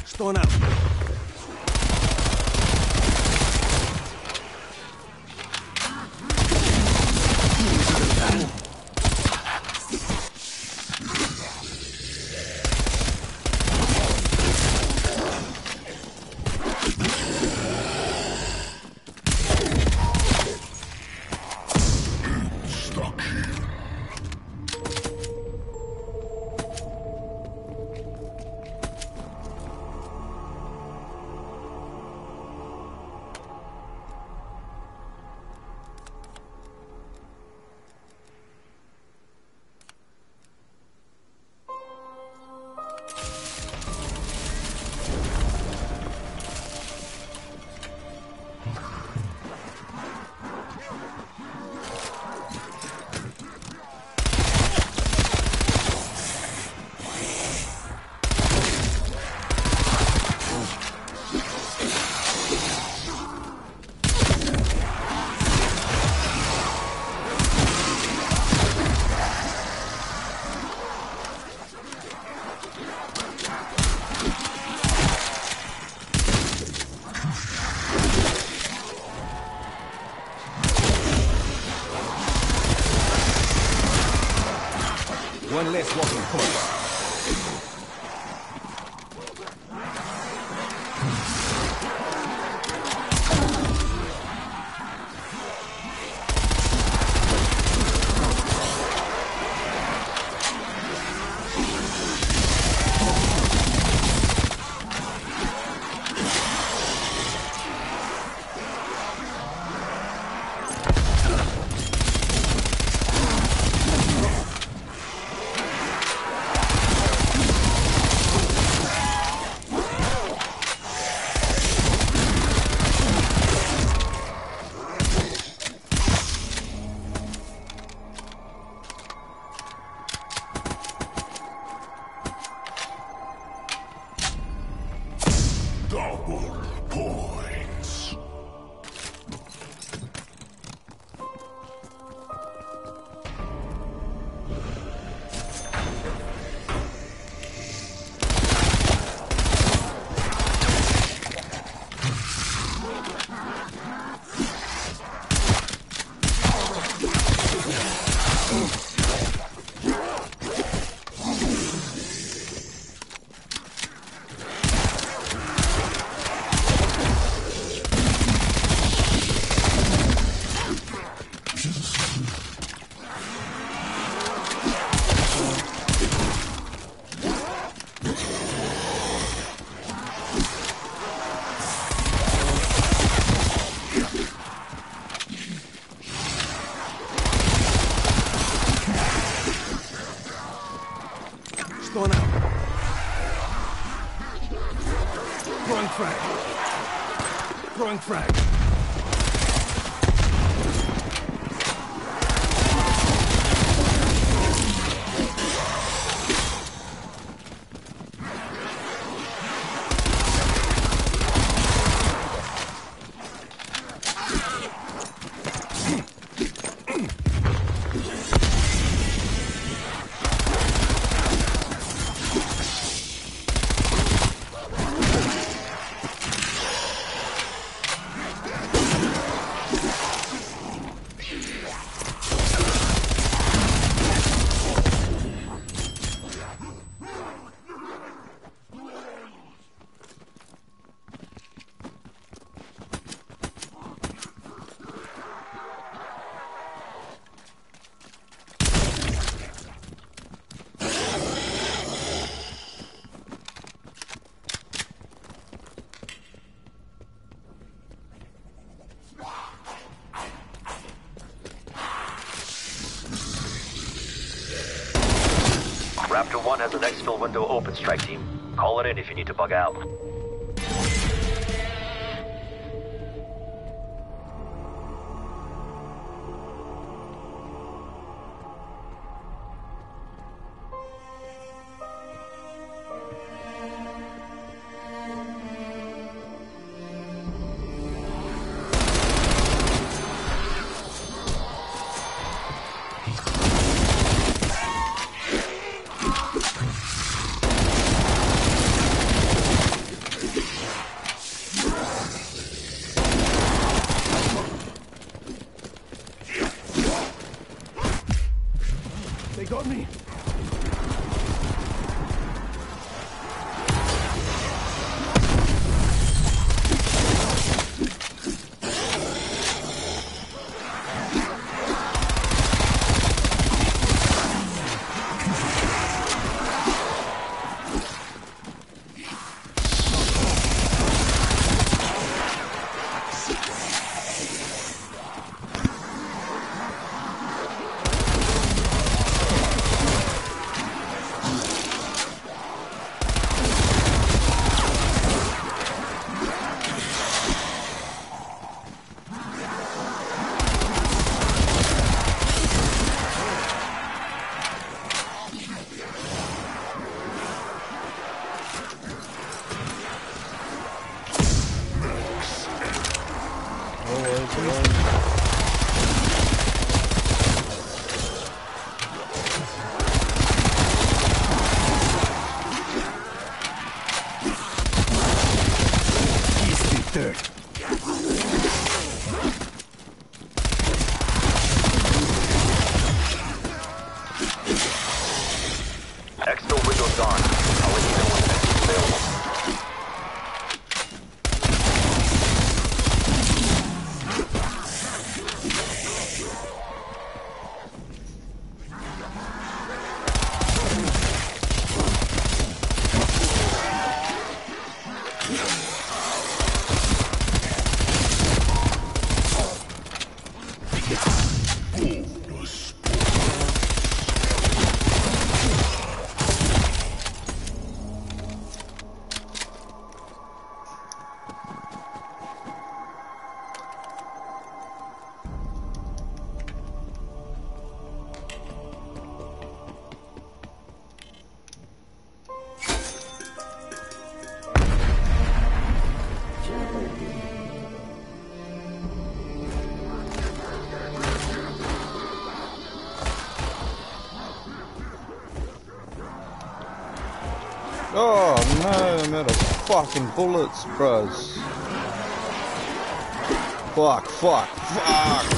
Что нам? One less walking corpse. Что нам? Throwing frag. Throwing frag. Raptor 1 has an exfil window open, strike team. Call it in if you need to bug out. Easy third. Exfil window's on. I'll let you know when the next is available. Oh no, I'm out of fucking bullets, bros. Fuck, fuck, fuck.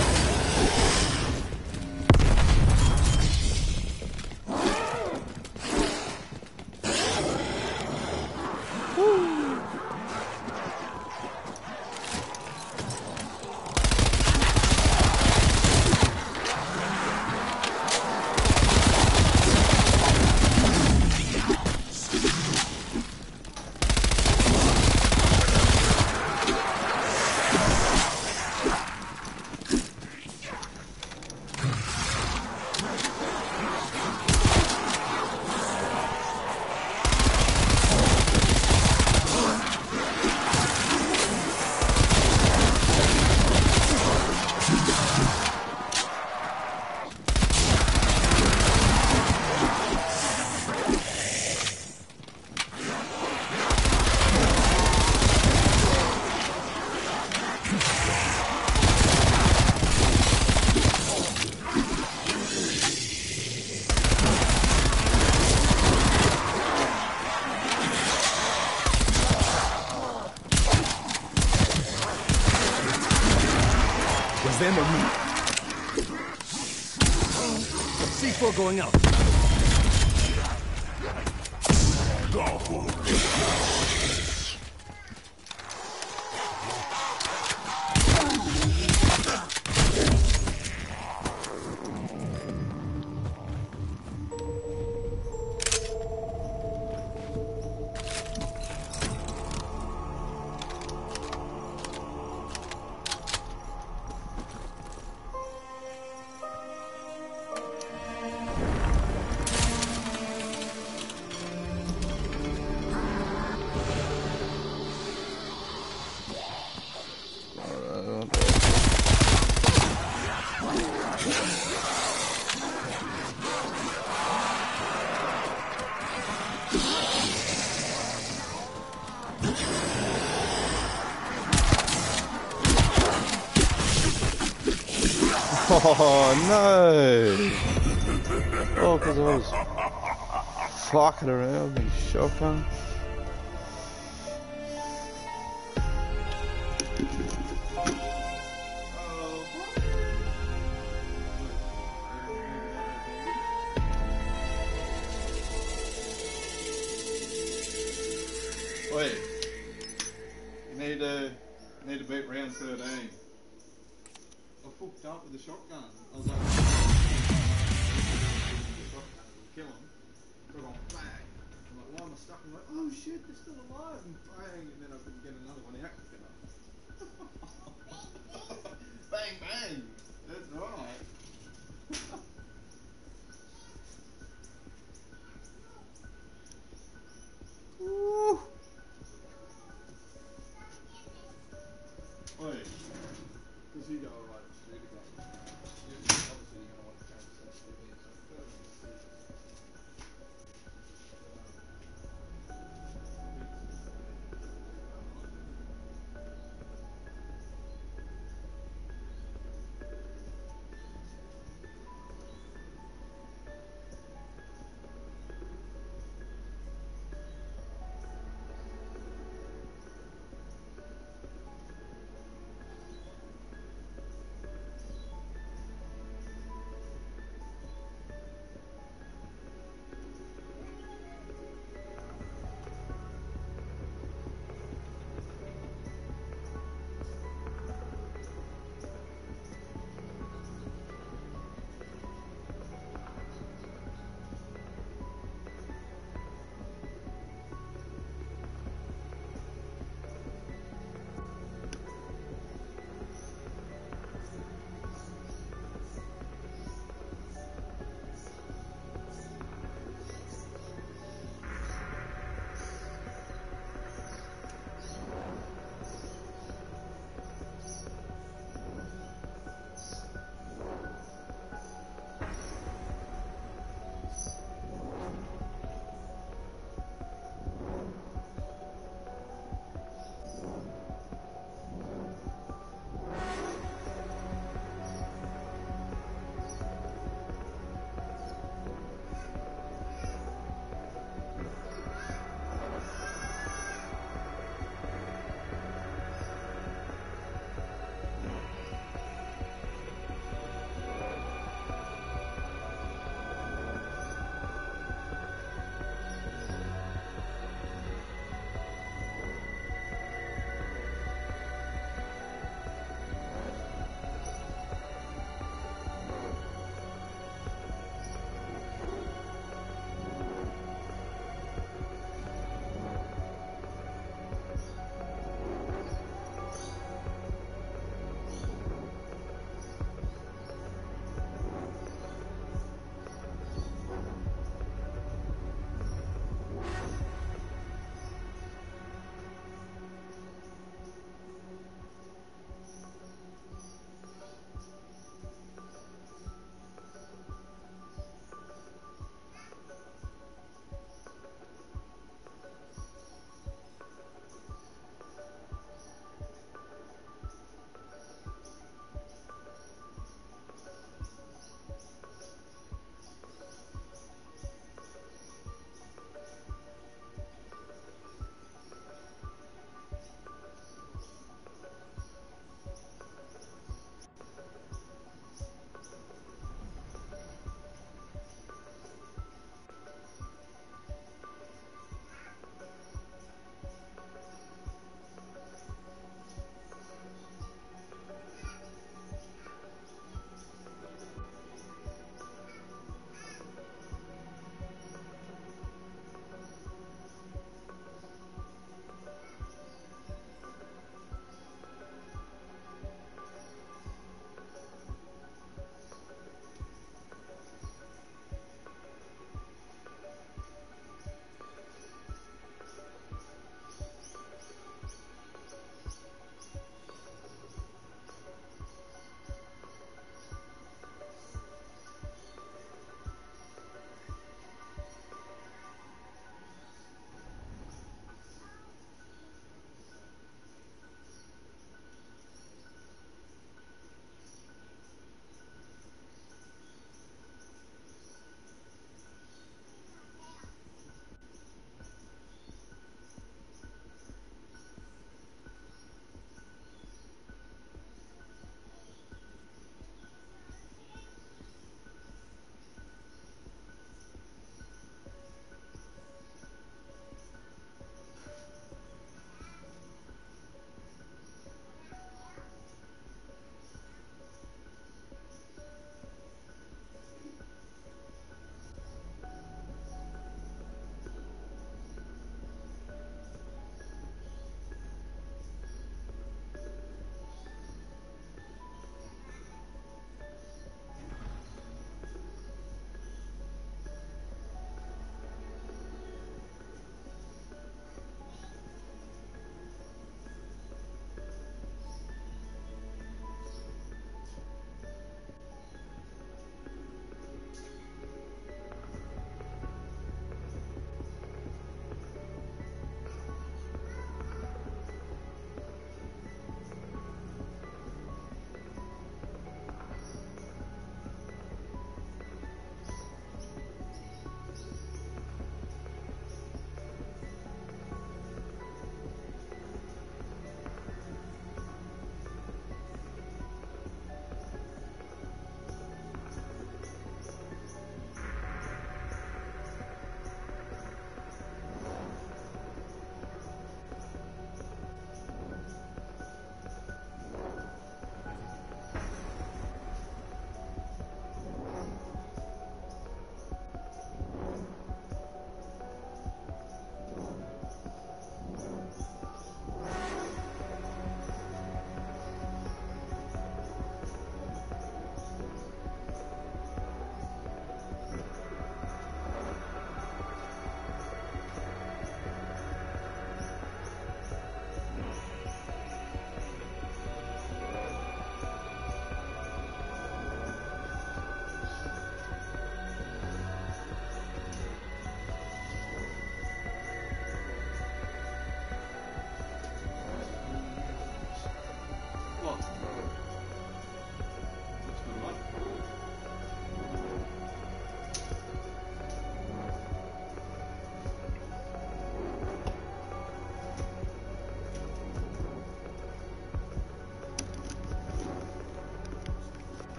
Was them or me? C4 going out. Oh no! Oh, because I was fucking around with the shotgun. Wait, need to beat round 13. I fucked up with the shotgun. I was like, the shotgun will kill him. But I'm bang. I'm like, why am I stuck? I'm like, oh shit, they're still alive. And bang, and then I couldn't get another one out quick enough. Bang, bang. That's right. Woo. Wait, does he go right to the gun? Obviously, you're going to want to change the sensitivity and stuff.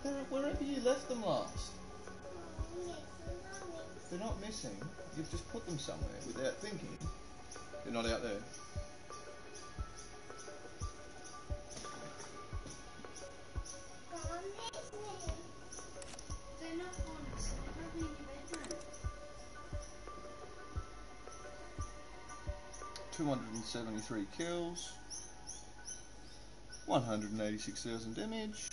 They're wherever you left them last. They're not missing. You've just put them somewhere without thinking. They're not out there. They're not honest. They're probably in your bedroom. 273 kills. 186,000 damage.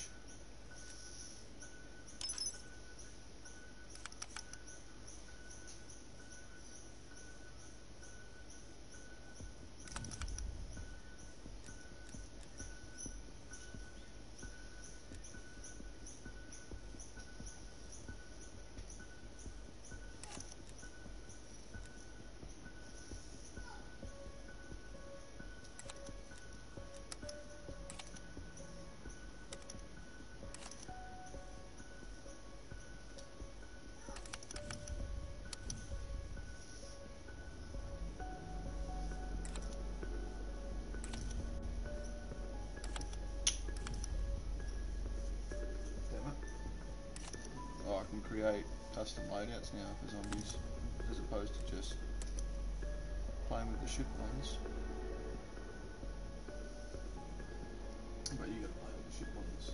I can create custom loadouts now for zombies as opposed to just playing with the ship ones. But you gotta play with the ship ones.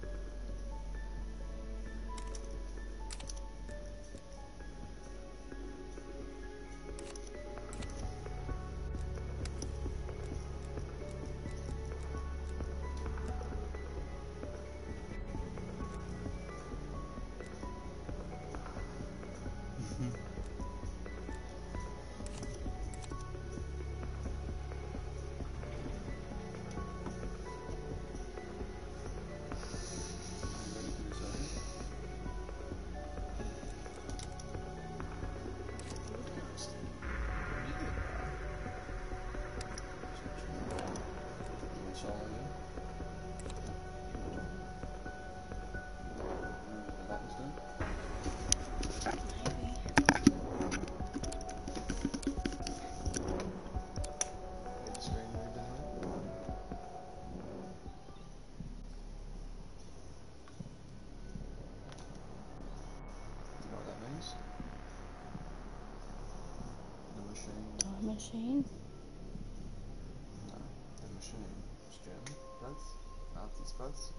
Machine? No, the machine. It's German. That's Nazi space.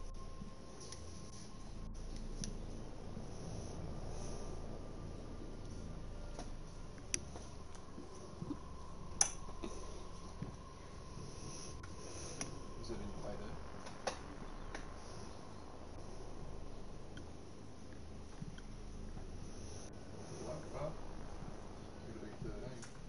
Is it in your way there? Like that? Could be 13.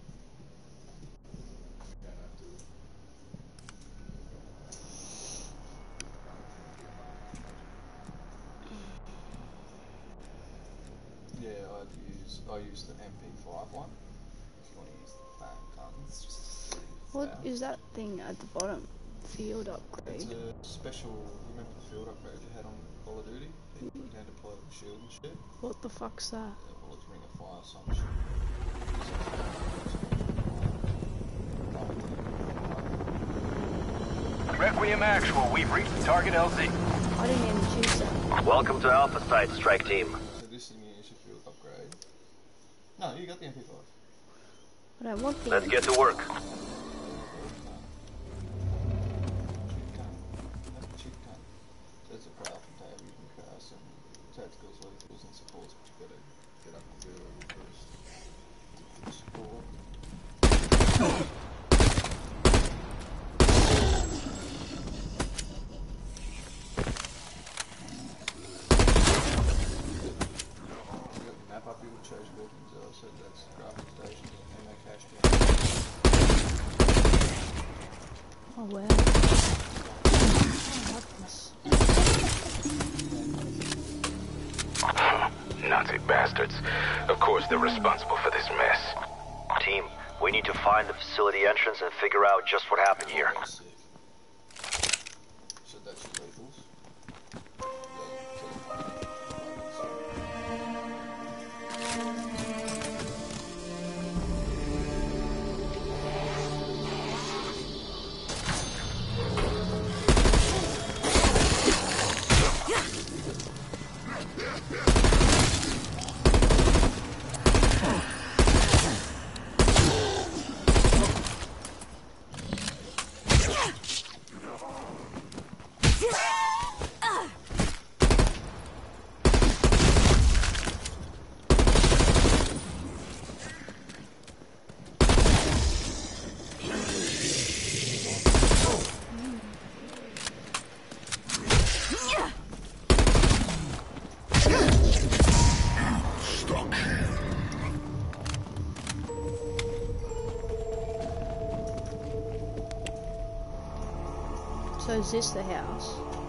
Yeah, I use the MP5 one. If you want to use the fan gun, it's just What is that thing at the bottom? Field upgrade. It's a special. You remember the field upgrade you had on Call of Duty? You put down to deploy with the shield and shit. What the fuck's that? Well, it's Ring of Fire, some shit. Requiem Actual, we've reached the target LZ. I didn't even choose that. Welcome to Alpha Site, Strike Team. So this thing is your field upgrade. No, you got the MP5. But I want the. Let's get to work. There's a crafting table, you can craft some tacticals, lethals and supports, but you've got to get up and do it first. Support. Map up your chosen buildings, so that's the crafting station and they cache down. Oh wow. I love this. Nazi bastards. Of course they're responsible for this mess. Team, we need to find the facility entrance and figure out just what happened here. So that's your lethals. So is this the house?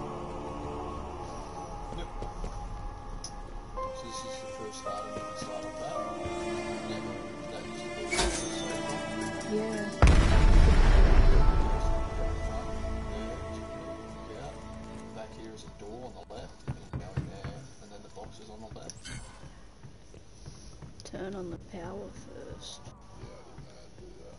Yep. So this is the first start of that. Yep. That used to be the first start. Yeah. Yeah. Back here is a door on the left, and then going there, and then the box is on the left. Turn on the power first. Yeah, I didn't do that.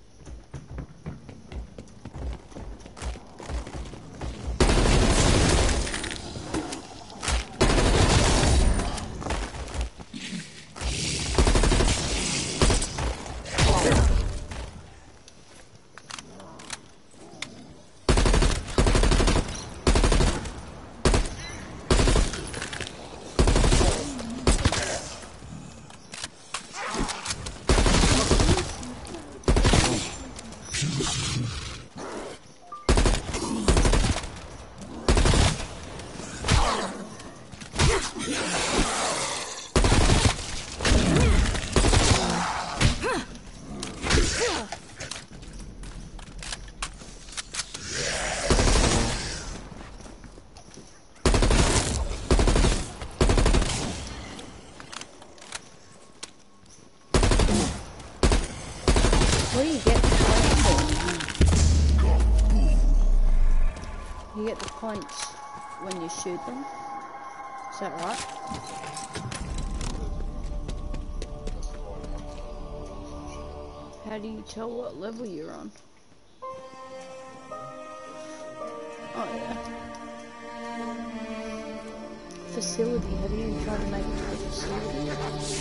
What do you get the points for? You get the points when you shoot them. Is that right? How do you tell what level you're on? Oh yeah. Facility. Have you tried to make it a facility?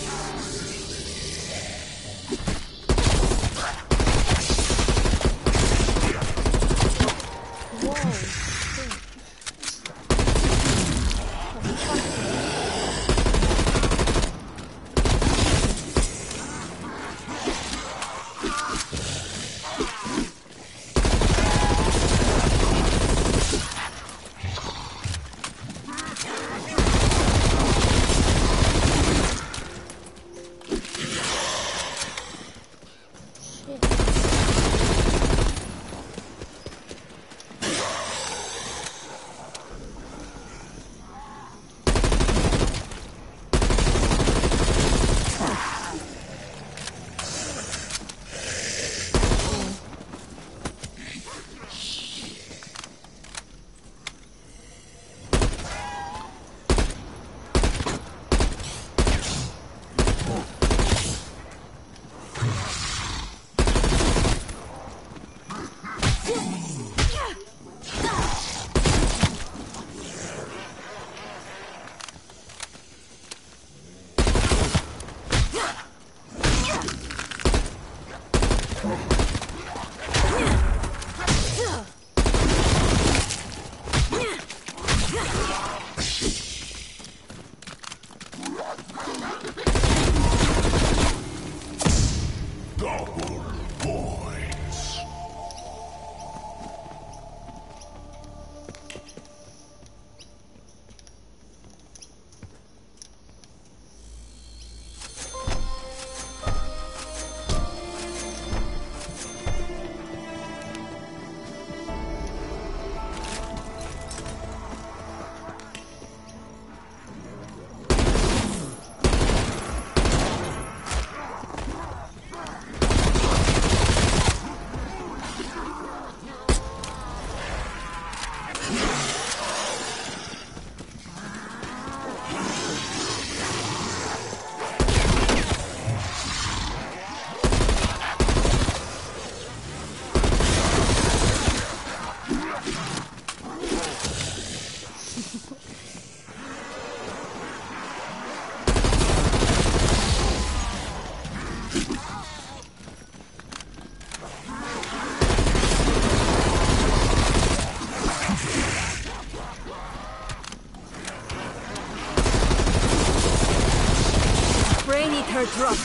her drop.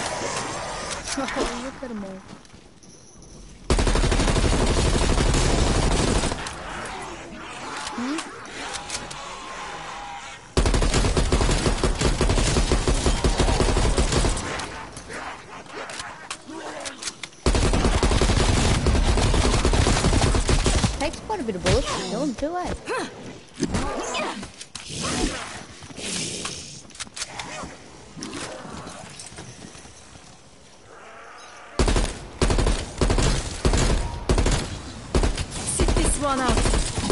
Oh, look at them all. Takes quite a bit of bullets. too, eh? Sit this one out.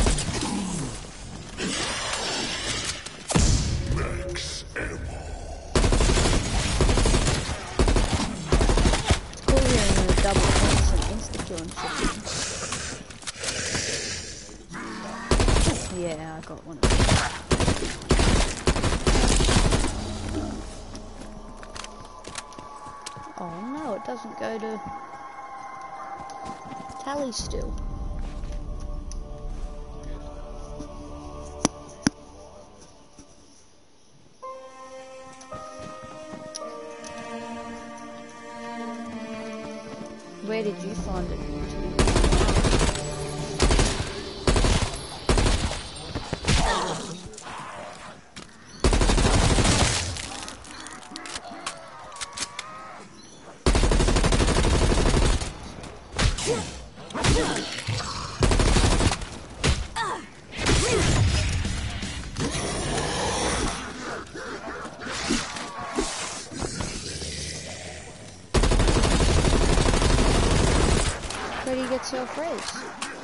Cool hearing a double points and insta-kill and shit. Yeah, I got one of them. Oh no, it doesn't go to tally still. Where did you find it? Where do you get self-res?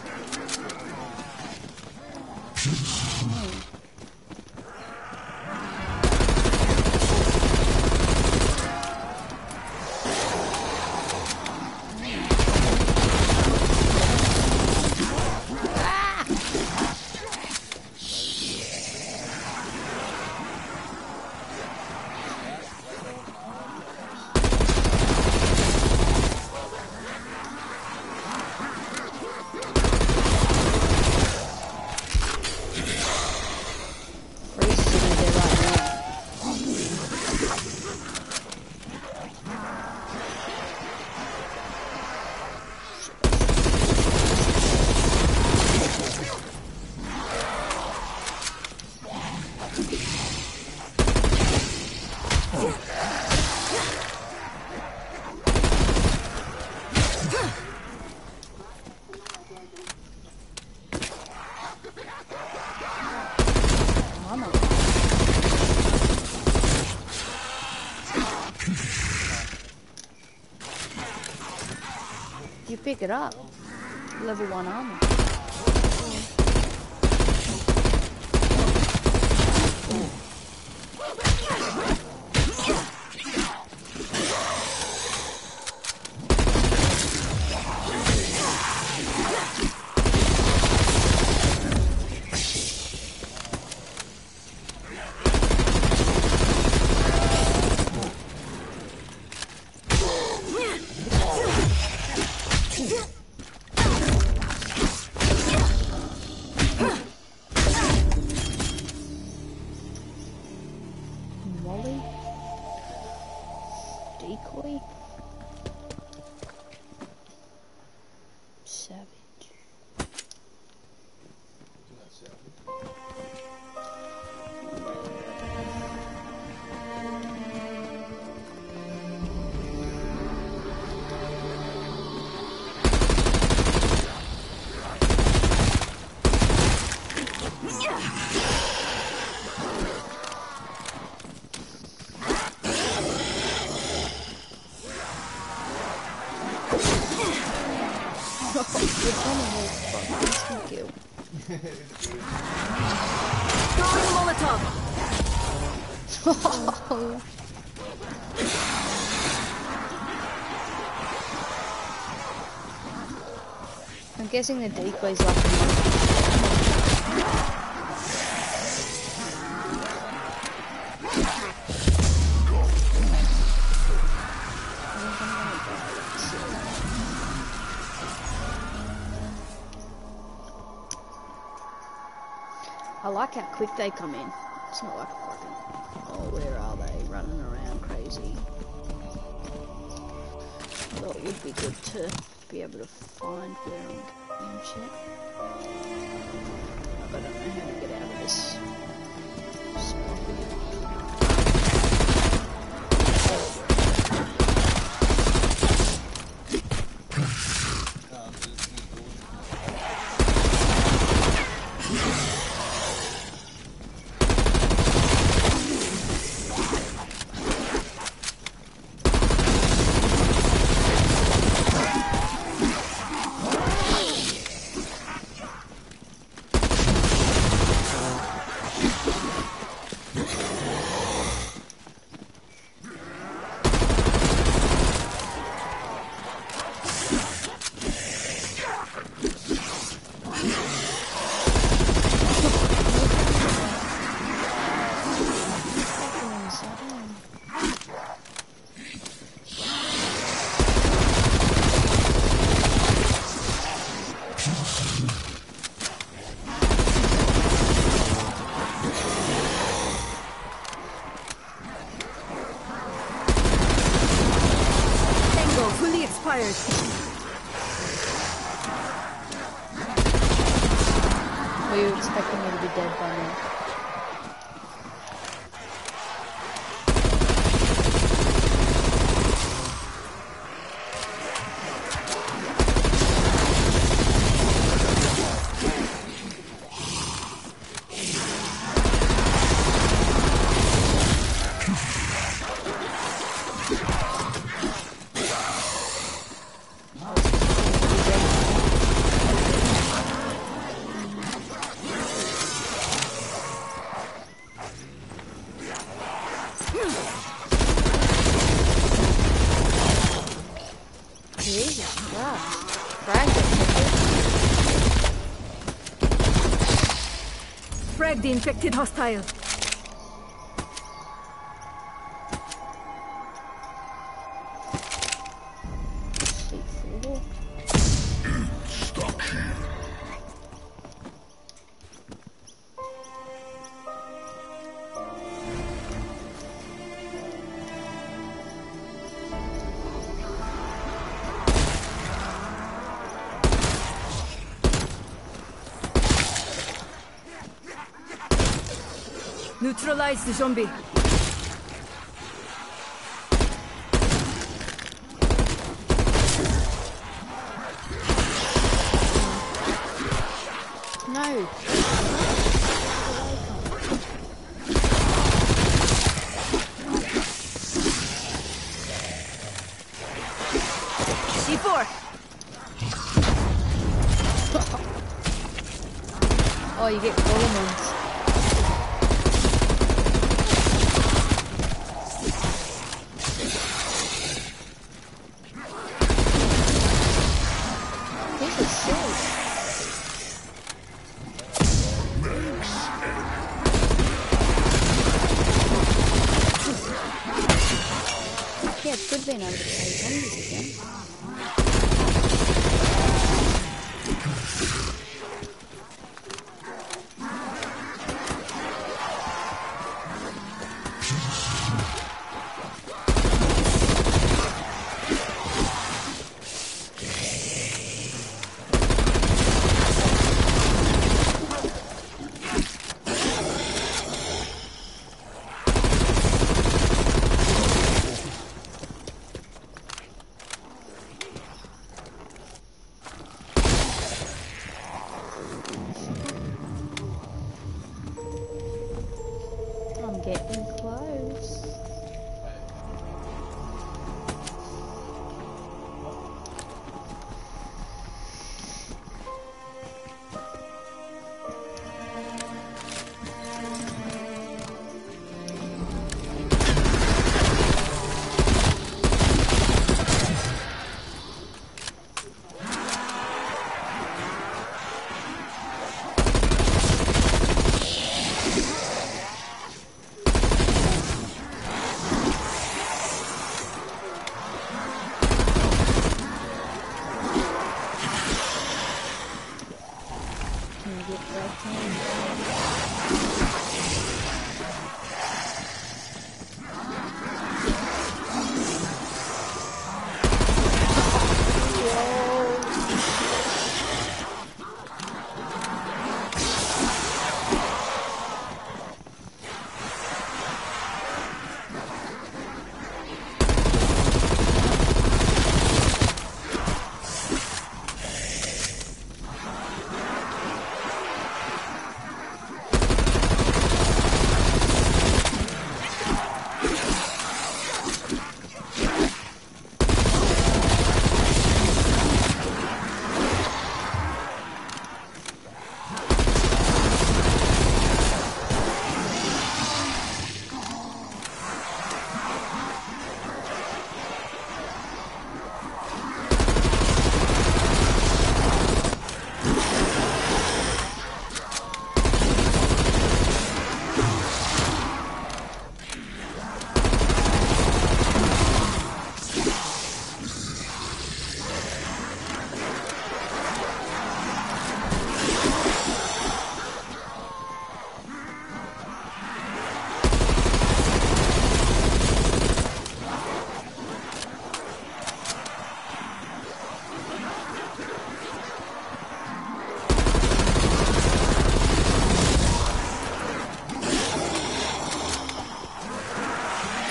You pick it up. Level 1 armor. Molly? Decoy? Savage. Kill. Throwing Molotov. I'm guessing the decoy's like I like how quick they come in. It's not like a fucking, oh, where are they? Running around crazy. Thought it would be good to be able to find where I'm going and shit. But I don't know how to get out of this spot. Were you expecting me to be dead by now? Jesus Christ. Frag the infected hostile. Neutralize the zombie. No. C4. Oh, you get golden ones. This is sick. Yeah, it's good being able to play zombies again.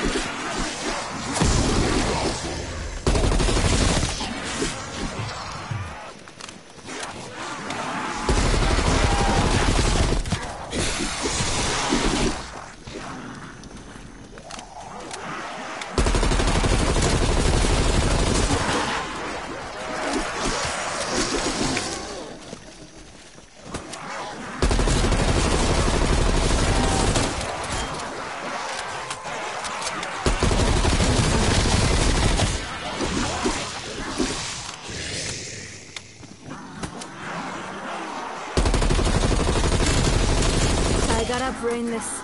I gotta brain this.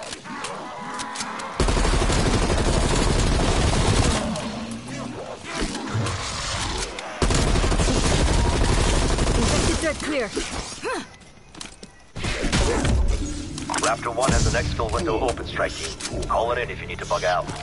Infected threat clear. Raptor 1 has an exfil window open, strike team. Call it in if you need to bug out.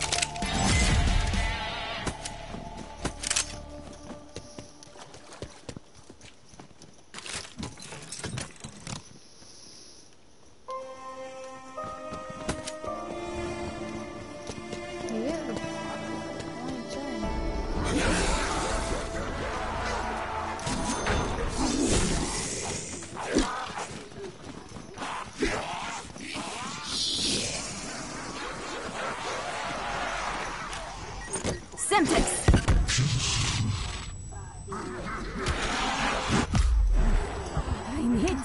Semtex. I'm hit.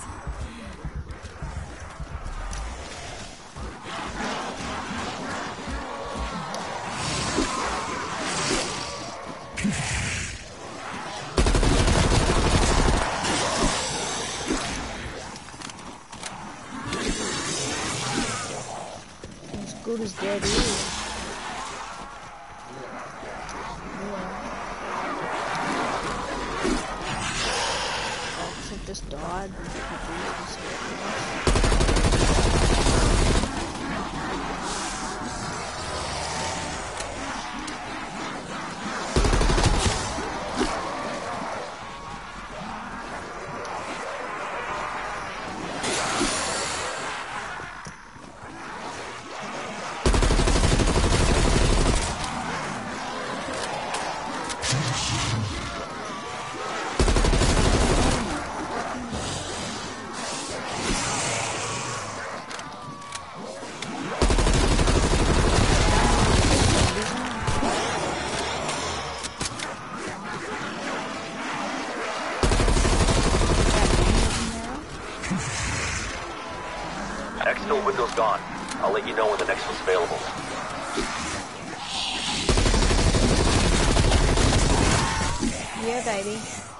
As good as dead is. Just died. Exfil window's gone. I'll let you know when the next one's available. Yeah, baby.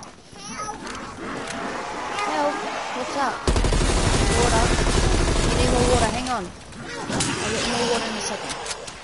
Help! What's up? Water. You need more water. Hang on. I'll get more water in a second.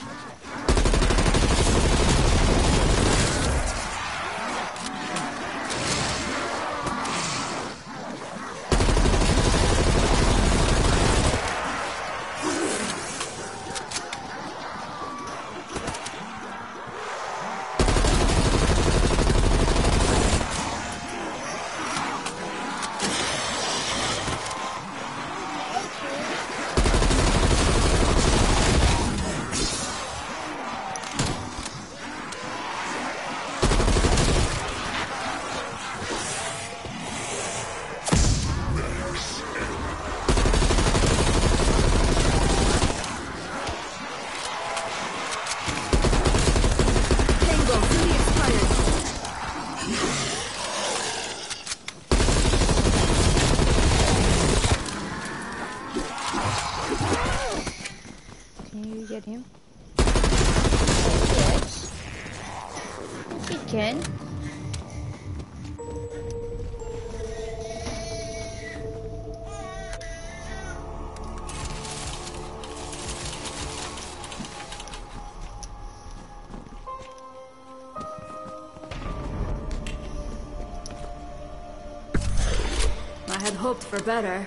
Get him? Yes. He can. I had hoped for better.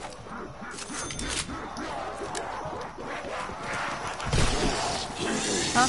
Huh?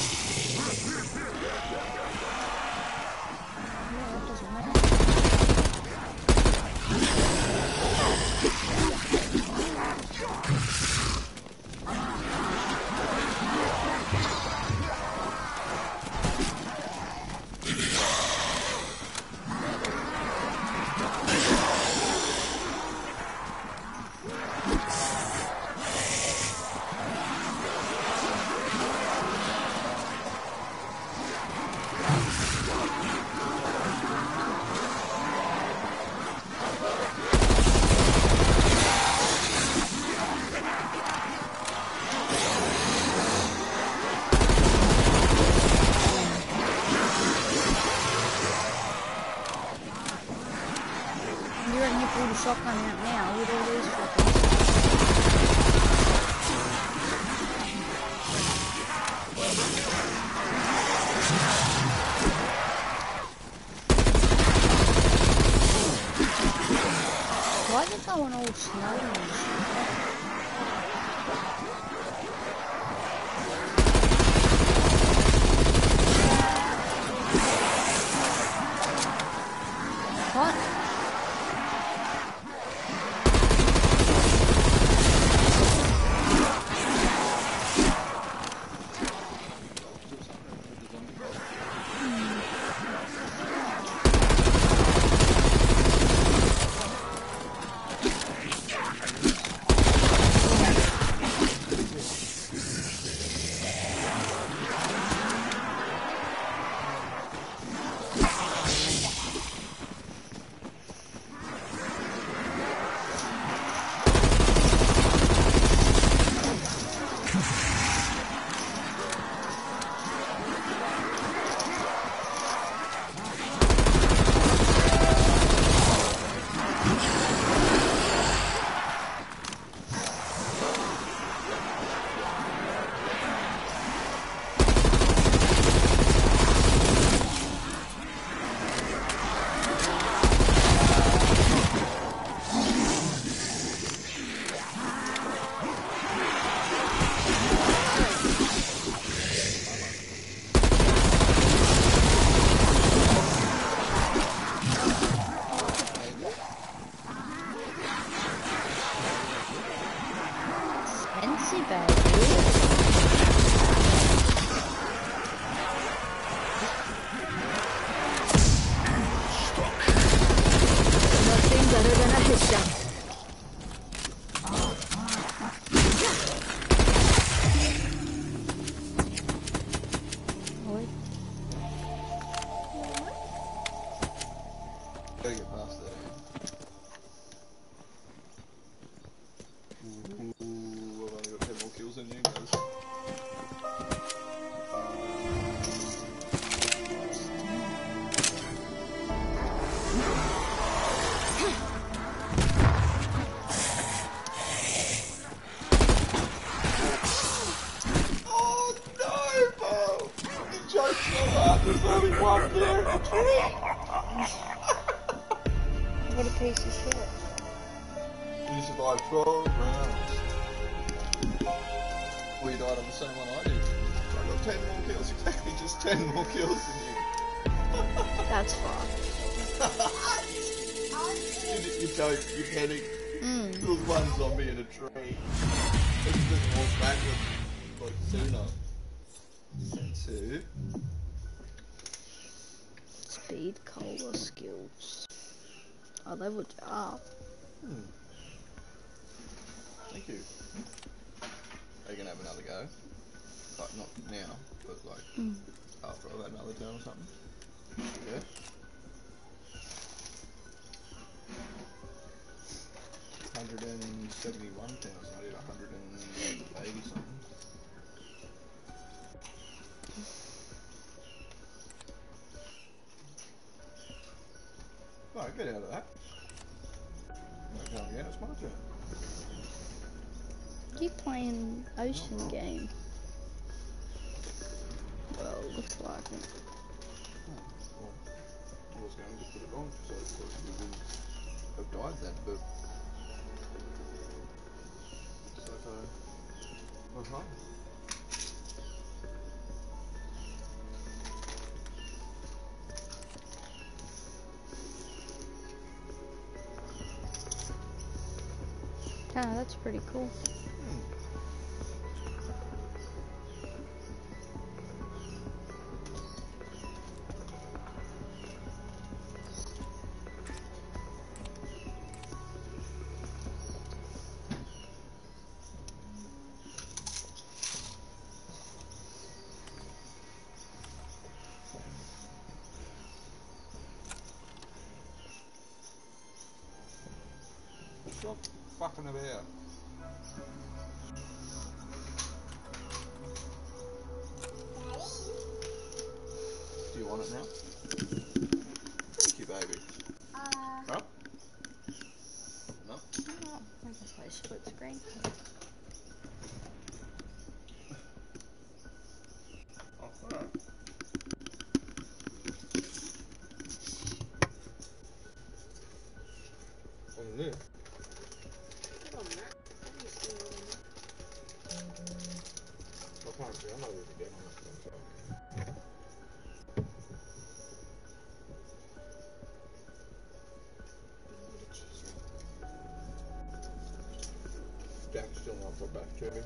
shotgun out now with all these shotguns. Why is it going all slow and shit? What? Fancy baby. Nothing better than a headshot. Oi. Gotta get past that. Ooh, I've only got 10 more kills than you guys. Oh no, Bo! You joked so hard, there's only one there. What a piece of shit. You survived 12 rounds. Well, you died on the same one I did. I got 10 more kills, exactly just 10 more kills than you. That's fucked. You joke, you panic. There was one zombie in a tree. It just walked backwards, like sooner. Sensu. Speed, cola, skills. I leveled you up. Thank you. Are you gonna have another go? Like, not now, but like after I've had another turn or something? Yeah? 171 pounds, I did 180 something. Right, get out of that. Right, go again, it's my turn. Keep playing Ocean game. Well, looks like it. Well, I was going to put it on so of course we wouldn't have died then, but so Ah, that's pretty cool. stop fucking about. Do you want it now? Thank you, baby. Huh? Play split screen. Enfin. 없네. 그거 없나? 아니, 있어요. 막판 제가 나도 이렇게 Jack still wants our back, Jimmy.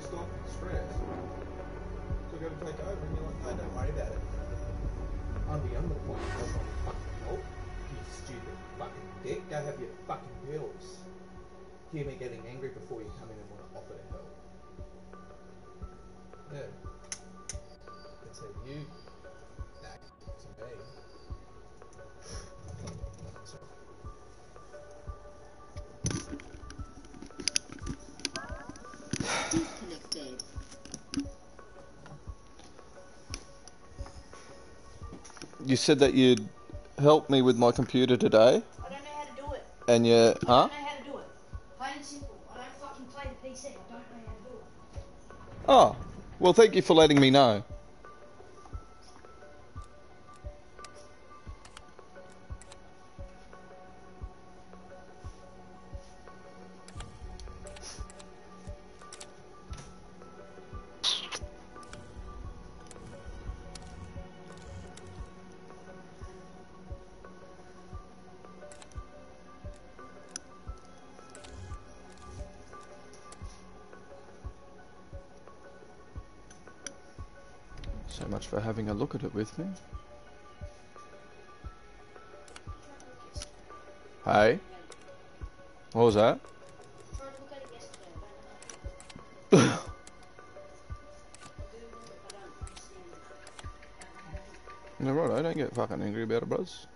pissed off and stressed. So go to take over, and you're like, no, don't worry about it. I'm beyond the point. I was like, fucking help. You stupid fucking dick. Go have your fucking pills. Hear me getting angry before you come in and want to offer to help. Yeah. And so you back to me. Disconnected. You said that you'd help me with my computer today, I don't know how to do it. and you, I huh? don't know how to do it. Plain and simple. I don't fucking play the PC. I don't know how to do it. Oh, well, thank you for letting me know. So much for having a look at it with me. Hey? What was that? I tried to look at it yesterday. I don't know. I don't understand it. Yeah, right, I don't get fucking angry about it, bros.